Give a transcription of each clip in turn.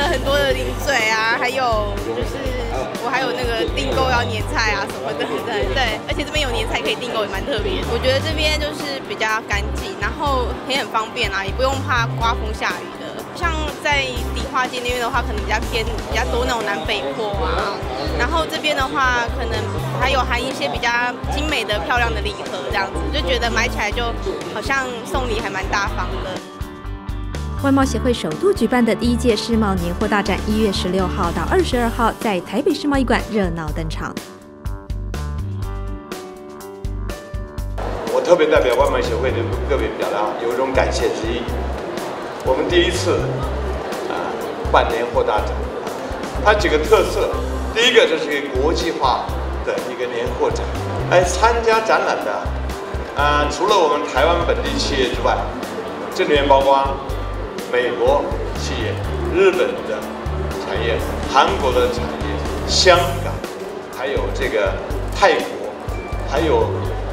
很多的零嘴啊，还有就是我还有那个订购要年菜啊什么的，对，而且这边有年菜可以订购，也蛮特别的。我觉得这边就是比较干净，然后也很方便啊，也不用怕刮风下雨的。像在迪化街那边的话，可能比较多那种南北货啊，然后这边的话，可能还有含一些比较精美的、漂亮的礼盒，这样子就觉得买起来就好像送礼还蛮大方的。 外贸协会首度举办的第1届世贸年货大展，1月16号到22号在台北世贸易馆热闹登场。 我特别代表外贸协会的各位表达有一种感谢之意。我们第一次办年货大展，它几个特色，第一个这是一个国际化的一个年货展，来参加展览的除了我们台湾本地企业之外，这里面包括美国企业、日本的产业、韩国的产业、香港，还有这个泰国，还有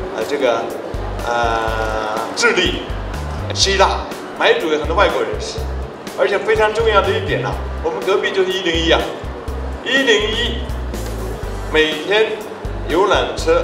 智利、希腊。买主有很多外国人士，而且非常重要的一点我们隔壁就是101啊，101每天游览车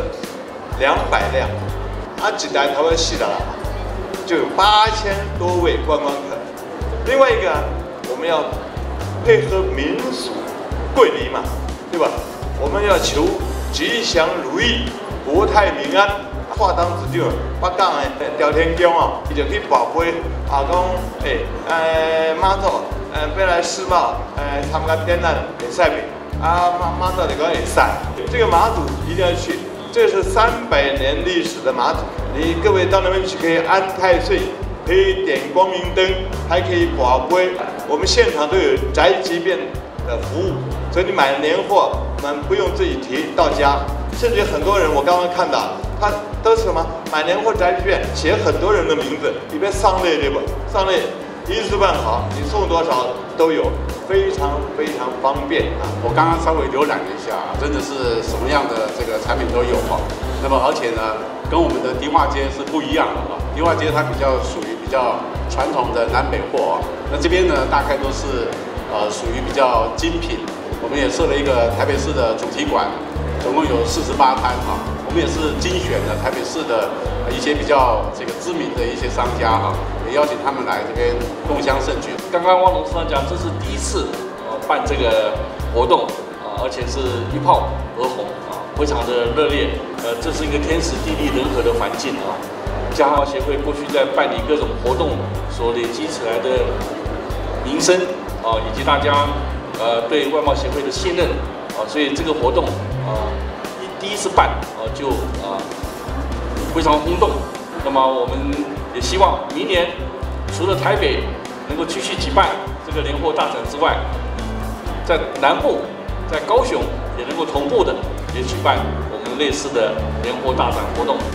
200辆，几台台湾系的就有8000多位观光客。另外一个我们要配合民俗桂林嘛，对吧？我们要求吉祥如意、国泰民安。话当指就北港的朝天宫伊就去跋杯讲妈祖要来世贸参加展览会使未？妈祖就讲会使。这个马祖一定要去，这是300年历史的马祖。各位到那边去可以安太岁，可以点光明灯，还可以跋杯。我们现场都有宅急便的服务，所以你买年货，我们不用自己提到家。甚至很多人，我刚刚看到，他都是什么买年货宅急便，写很多人的名字，里边上类对不？上类一时半好，你送多少都有，非常方便我刚刚稍微浏览了一下，真的是什么样的这个产品都有那么而且呢，跟我们的迪化街是不一样的迪化街它属于比较传统的南北货那这边呢大概都是属于比较精品。我们也设了一个台北市的主题馆。总共有48摊我们也是精选了台北市的一些比较知名的一些商家也邀请他们来这边共襄盛举。 刚刚汪董事长讲，这是第一次办这个活动而且是一炮而红非常的热烈。这是一个天时地利人和的环境家贸协会过去在办理各种活动所累积起来的名声以及大家对外贸协会的信任所以这个活动第一次办就非常轰动。那么我们也希望明年除了台北能够继续举办这个年货大展之外，在南部、在高雄也能够同步的也举办我们类似的年货大展活动。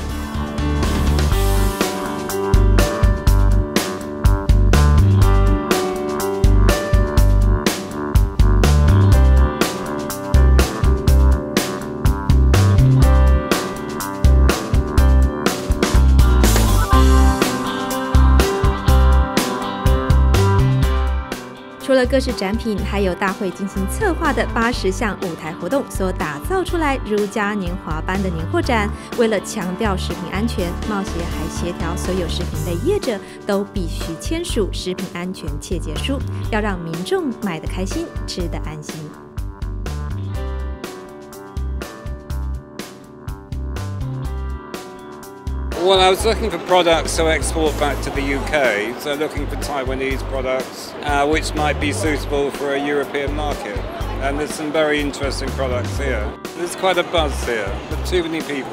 除了各式展品，还有大会精心策划的80项舞台活动所打造出来如嘉年华般的年货展。为了强调食品安全，贸协还协调所有食品类业者都必须签署食品安全切结书，要让民众买得开心，吃得安心。 Well, I was looking for products to export back to the UK, so looking for Taiwanese products, which might be suitable for a European market. And there's some very interesting products here. There's quite a buzz here, but too many people.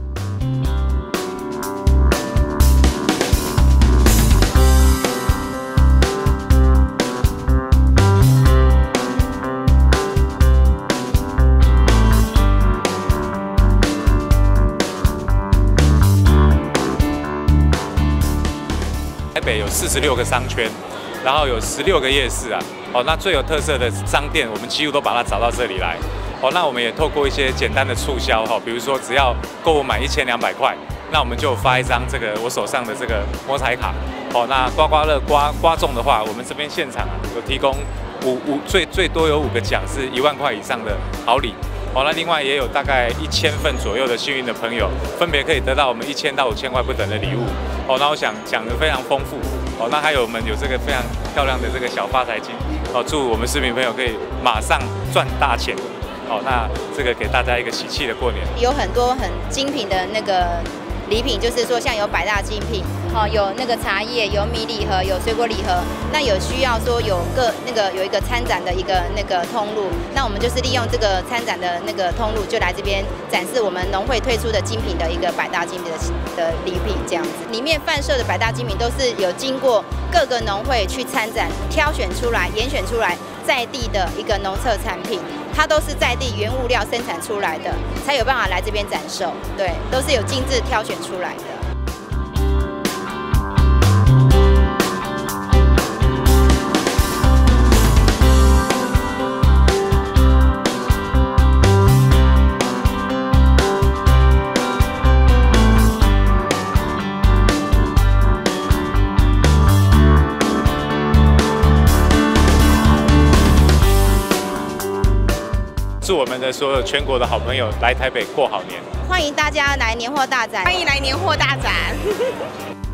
台北有46个商圈，然后有16个夜市那最有特色的商店，我们几乎都把它找到这里来。那我们也透过一些简单的促销比如说只要购物满1200块，那我们就发一张我手上的这个摸彩卡。那刮刮乐刮中的话，我们这边现场有提供最多有5个奖是1万块以上的好礼。哦，那另外也有大概1000份左右的幸运的朋友，分别可以得到我们1000到5000块不等的礼物。哦，那我想讲得非常丰富。哦，那还有我们有这个非常漂亮的这个小发财金。哦，祝我们市民朋友可以马上赚大钱。哦，那这个给大家一个喜气的过年。 有很多很精品的那个礼品，就是说像有百大精品，哦，有那个茶叶，有米礼盒，有水果礼盒。那有需要说有有一个参展的一个那个通路，那我们就是利用这个参展的那个通路，就来这边展示我们农会推出的精品的一个百大精品的礼品这样子。里面贩售的百大精品都是有经过各个农会去参展，挑选出来、严选出来在地的一个农特产品。它都是在地原物料生产出来的，才有办法来这边展售。对，都是有精致挑选出来的。 祝我们的所有全国的好朋友来台北过好年！ 欢迎大家来年货大展！ 欢迎来年货大展！